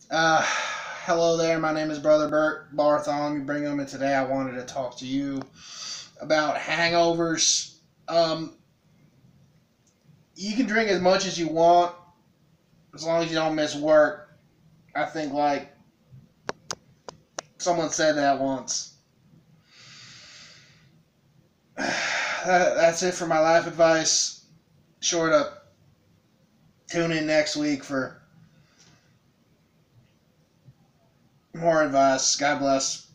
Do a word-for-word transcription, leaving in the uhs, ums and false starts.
Uh, hello there. My name is Brother Burt Bartholomew Brigham, and today I wanted to talk to you about hangovers. Um, you can drink as much as you want as long as you don't miss work. I think, like, someone said that once. That's it for my life advice. Short up. Tune in next week for more advice. God bless.